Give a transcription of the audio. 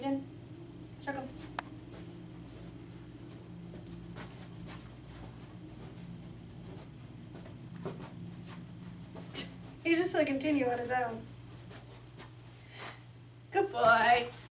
Eden, circle. He's just gonna continue on his own. Good boy.